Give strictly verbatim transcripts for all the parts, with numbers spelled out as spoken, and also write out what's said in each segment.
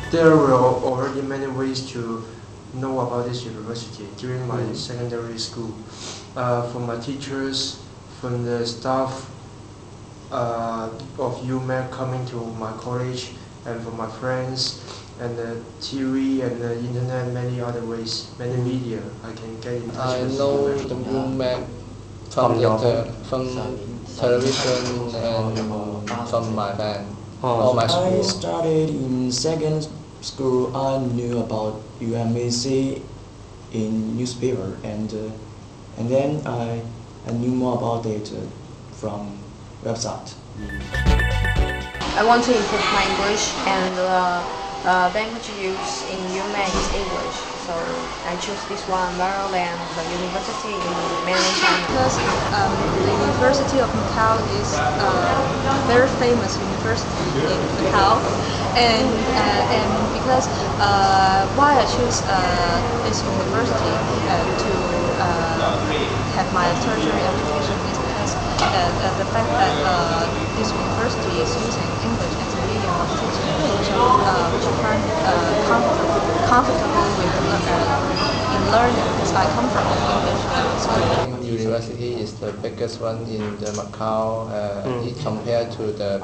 There were already many ways to know about this university during my mm. secondary school. Uh, from my teachers, from the staff uh, of Umac coming to my college, and from my friends, and the T V and the internet, many other ways, many media I can get in touch I with. I know the Umac from, the te from television and from my band. Oh. My I started in second school. I knew about U M A C in newspaper, and uh, and then I I knew more about it uh, from website. I want to improve my English, and uh, uh, language use in Umac is English. So I choose this one rather than the university in mainland China. Because um, the University of Macau is a very famous university in Macau, and uh, and because uh, why I choose uh, this university uh, to uh, have my tertiary education is because uh, uh, the fact that uh, this university is using English as a medium of teaching, which uh, which I find uh, comfortable comfortable with uh, in learning, because I come from an English school. University is the biggest one in the Macau uh, mm. compared to the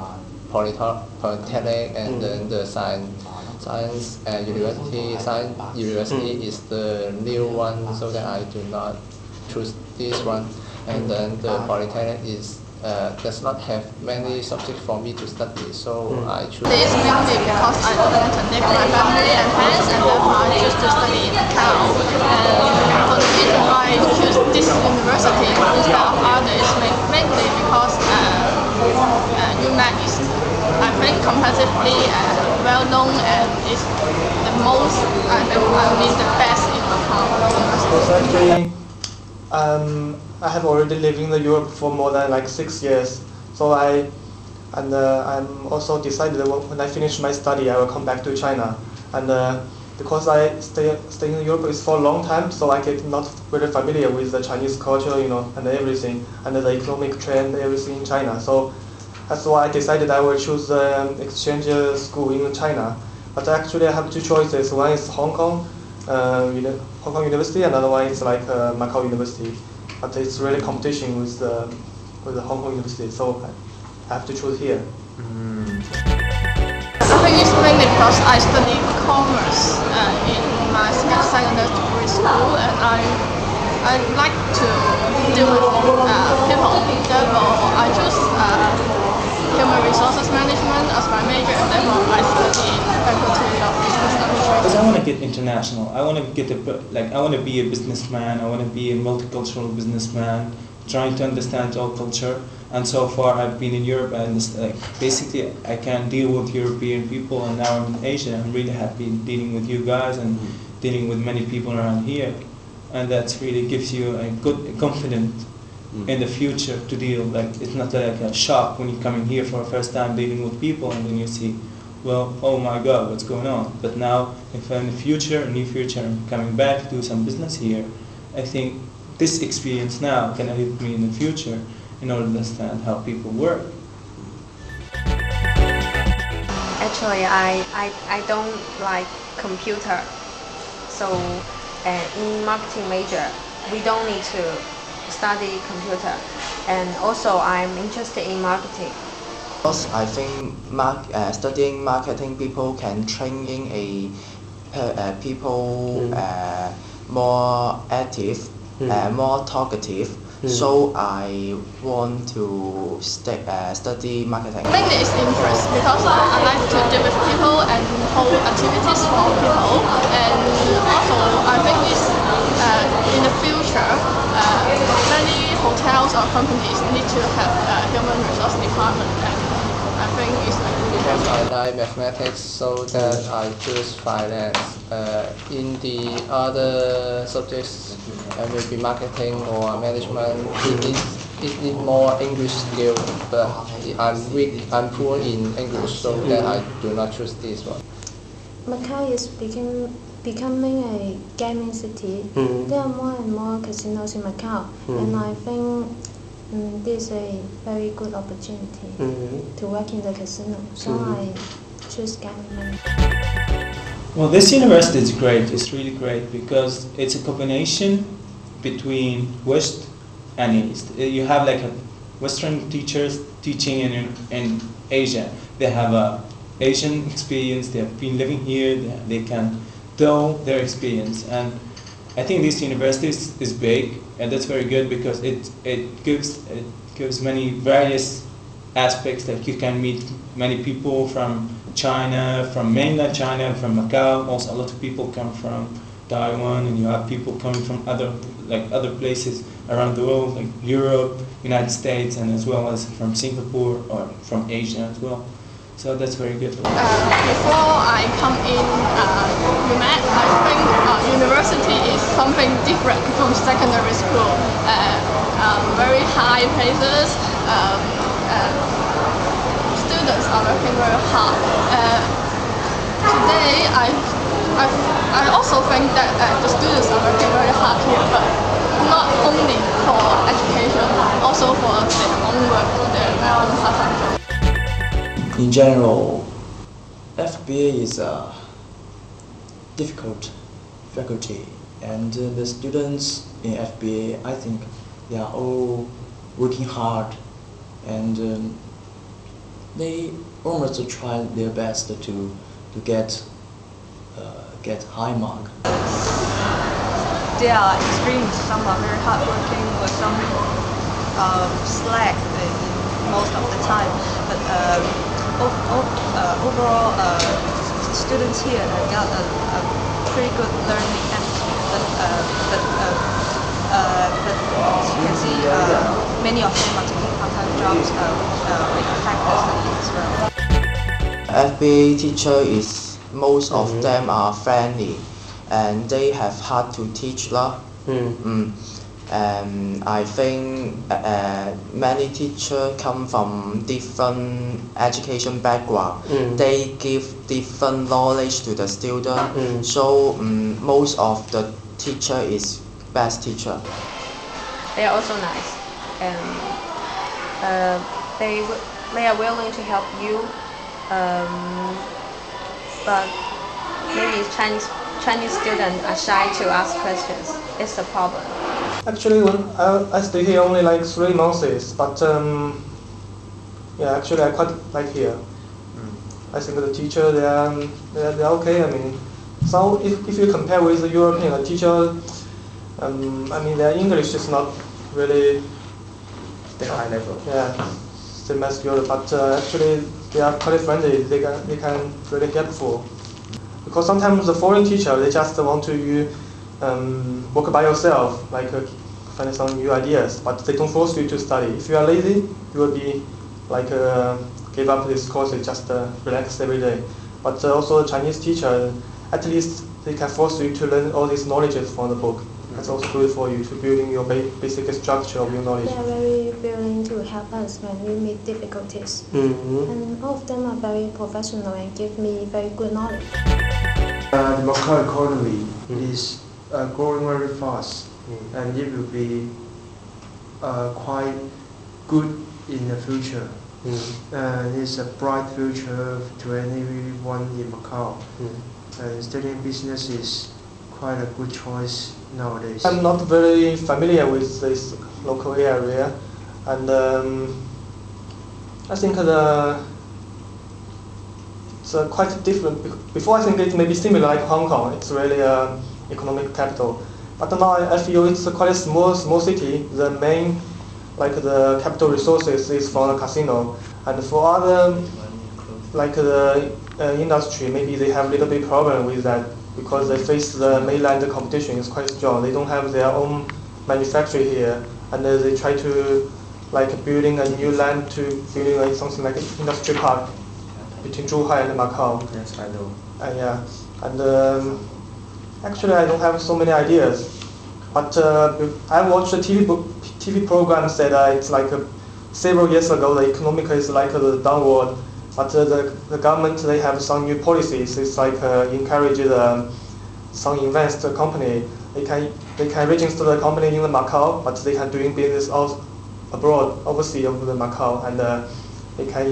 Polytechnic and mm. then the science science uh, university. Science university mm. is the new one, so that I do not choose this one. And then the Polytechnic is uh, does not have many subjects for me to study, so mm. I choose. It's mainly because I don't want to leave my family and friends, and therefore I choose to study in Macau. And for the reason why I choose this university instead of others is mainly because uh, uh, Umac is, I think, comparatively uh, well known and is the most, I think, I mean the best in Macau. Actually, um, I have already lived in Europe for more than like six years. So I, and uh, I'm also decided that when I finish my study, I will come back to China. And uh, because I stay stay in Europe is for a long time, so I get not very familiar with the Chinese culture, you know, and everything, and the economic trend, everything in China. So that's why I decided I will choose the um, exchange school in China. But actually, I have two choices. One is Hong Kong, uh, Hong Kong University, and another one is like uh, Macau University. But it's really competition with the with the Hong Kong University, so I have to choose here. Mm. I think it's mainly because I study commerce uh, in my secondary school, and I I like to deal with uh, people. Therefore, I choose uh, human resources management as my major, and therefore I study faculty of business administration. Because I want to get international. I want to get a, like I want to be a businessman. I want to be a multicultural businessman, trying to understand all culture. And so far, I've been in Europe, and like basically I can deal with European people. And now I'm in Asia. I'm really happy dealing with you guys and mm. dealing with many people around here. And that really gives you a good confidence mm. in the future to deal. Like it's not like a shock when you come in here for the first time dealing with people, and then you see, well, oh my God, what's going on? But now, if in the future, in the near future, I'm coming back to do some business here, I think this experience now can help me in the future in order to understand how people work. Actually, I, I, I don't like computer. So uh, in marketing major, we don't need to study computer. And also, I'm interested in marketing. I think mark, uh, studying marketing, people can train in a uh, people mm. uh, more active, mm. uh, more talkative. Mm. So I want to st uh, study marketing. Mainly it's interest, because I, I like to deal with people and hold activities for people. And also I think it's, uh, in the future, uh, many hotels or companies need to have a human resource department. And I think it's because I like mathematics, so that I choose finance. Uh, in the other subjects, uh, maybe marketing or management, it needs it need more English skill. But I'm weak, I'm poor in English, so that I do not choose this one. Macau is becoming becoming a gaming city. Mm-hmm. There are more and more casinos in Macau, mm-hmm. and I think um, this is a very good opportunity mm-hmm. to work in the casino. So mm-hmm. I choose Gambling? Well, this university is great. It's really great because it's a combination between West and East. Uh, You have like a Western teachers teaching in, in Asia. They have a Asian experience. They have been living here. They, they can tell their experience. And I think this university is, is big, and that's very good because it it gives it gives many various aspects. Like you can meet many people from China, from mainland China, from Macau. Also, a lot of people come from Taiwan, and you have people coming from other like other places around the world, like Europe, United States, and as well as from Singapore or from Asia as well. So that's very good. Uh, before I come in uh, Umac, I think uh, university is something different from secondary school. Uh, um, very high places. Um, uh, students are working very hard. Uh, today, I, I, I also think that uh, the students are working very hard here, but not only for education, also for their own work, their own hard. In general, F B A is a difficult faculty, and uh, the students in F B A, I think they are all working hard, and um, they almost try their best to to get uh, get high mark. They are extremes. Some are very hardworking, or some um, slack in most of the time. But um, o o uh, overall, uh, students here uh, got a, a pretty good learning attitude. But uh, but uh, uh, but as you can see, uh, many of them are taking part-time jobs uh, uh, with factor studies as well. F B A teacher is most of Mm-hmm. them are friendly, and they have hard to teach lah. Mm. Mm. Um, I think uh, many teachers come from different education background. Mm. They give different knowledge to the student. Mm. So um, most of the teacher is best teacher. They are also nice, and uh, they w they are willing to help you. Um, but maybe Chinese Chinese students are shy to ask questions. It's a problem. Actually, when I, I stay here only like three months, but um, yeah, actually I quite like here. I think the teacher they are they're, they're okay. I mean, so if, if you compare with the European the teacher, um, I mean their English is not really The high level. yeah same as Europe, but uh, actually they are quite friendly. They can they can really helpful. Because sometimes the foreign teacher they just want to you um, work by yourself, like uh, find some new ideas, but they don't force you to study. If you are lazy, you will be like uh, give up this course and just uh, relax every day. But uh, also Chinese teacher, at least they can force you to learn all these knowledges from the book. That's also good for you to building your ba basic structure of your knowledge. They are very willing to help us when we meet difficulties. Mm-hmm. And all of them are very professional and give me very good knowledge. Uh, the Macau economy is uh, growing very fast, and it will be uh, quite good in the future. And it's a bright future to anyone in Macau. And studying business is quite a good choice nowadays. I'm not very familiar with this local area, and um, I think the it's uh, quite different. Before I think it may be similar like Hong Kong. It's really an economic capital, but now I feel it's a quite a small small city. The main like the capital resources is from the casino, and for other like the uh, industry, maybe they have a little bit problem with that because they face the mainland competition is quite strong. They don't have their own manufacturing here, and uh, they try to like building a new land to building like something like an industry park between Zhuhai and Macau. Yes, I know. And yeah, and um, actually I don't have so many ideas, but uh, I watched a T V book, T V program said uh, it's like uh, several years ago the economic is like uh, the downward, but uh, the, the government they have some new policies. It's like uh, encourage the some investor company. They can they can register the company in the Macau, but they can doing business out abroad, overseas of the Macau, and uh, they can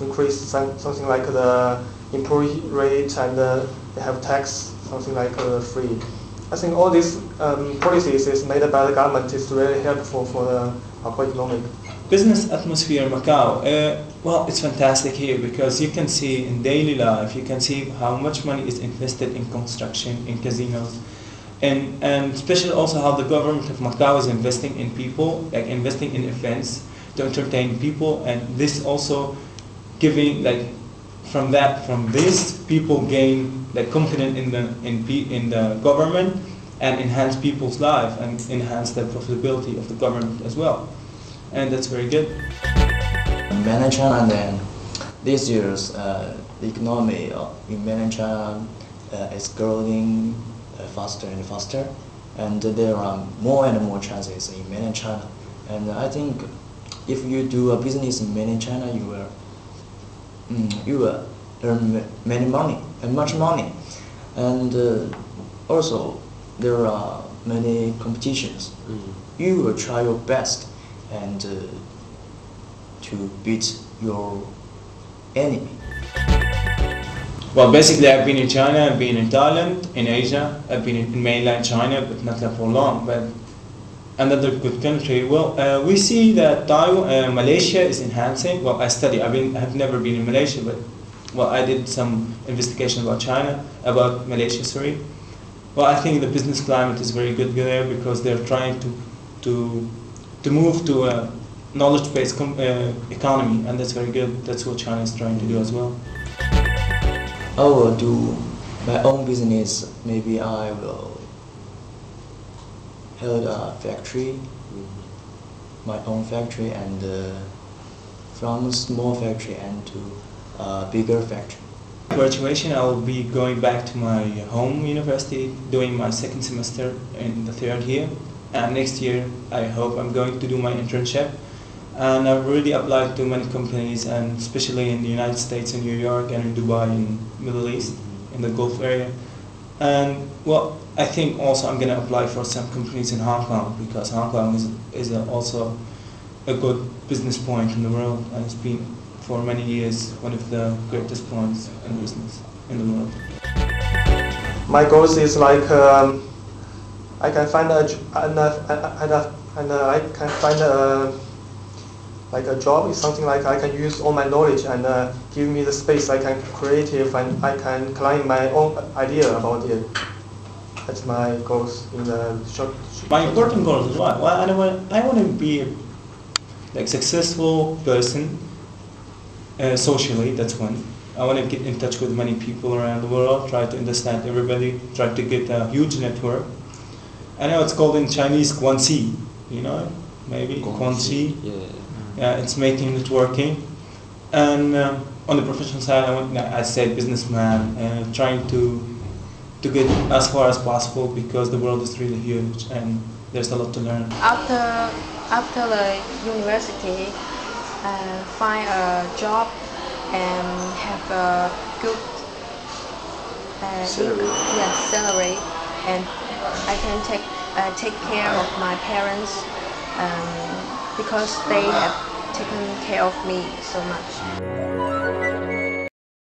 increase some, something like the employee rate, and uh, they have tax, something like uh, free. I think all these um, policies is made by the government is really helpful for the macroeconomic. Business atmosphere in Macau, uh, well, it's fantastic here because you can see in daily life, you can see how much money is invested in construction, in casinos, and, and especially also how the government of Macau is investing in people, like investing in events to entertain people, and this also giving, like, from that, from this, people gain like confidence in the in in the government and enhance people's life and enhance the profitability of the government as well, and that's very good. Mainland China, and then these years uh, the economy in mainland China uh, is growing uh, faster and faster, and there are more and more chances in mainland China, and I think if you do a business in mainland China, you will mm, you will earn many money and much money, and uh, also there are many competitions. Mm. You will try your best and uh, to beat your enemy. Well, basically I've been in China, I've been in Thailand, in Asia, I've been in mainland China, but not for long. But another good country, well, uh, we see that Taiwan, uh, Malaysia is enhancing. Well, I study, I've, been, I've never been in Malaysia, but well, I did some investigation about China, about Malaysia, sorry. Well, I think the business climate is very good there because they're trying to to to move to a knowledge-based uh, economy, and that's very good. That's what China is trying to do as well. I will do my own business. Maybe I will hold a factory, my own factory, and uh, from a small factory and to a bigger factory. Graduation, I will be going back to my home university, doing my second semester in the third year, and next year I hope I'm going to do my internship. And I've already applied to many companies, and especially in the United States, in New York, and in Dubai, in Middle East, in the Gulf area. And well, I think also I'm going to apply for some companies in Hong Kong, because Hong Kong is, is a, also a good business point in the world, and it's been for many years one of the greatest points in business in the world. My goals is like um, I can find a and uh, and, uh, and uh, I can find a like a job is something like I can use all my knowledge and uh, give me the space I can creative and I can climb my own idea about it. That's my goals in the short. My important goals is what? Well, I want I want to be a like successful person uh, socially. That's one. I want to get in touch with many people around the world. Try to understand everybody. Try to get a huge network. I know it's called in Chinese guanxi. You know, maybe guanxi. Yeah. Yeah, it's making networking, and uh, on the professional side, I want, I said businessman, uh, trying to to get as far as possible because the world is really huge and there's a lot to learn. After after the university, uh, find a job and have a good uh, salary. Yes, salary, and I can take uh, take care of my parents. Um, because they have taken care of me so much.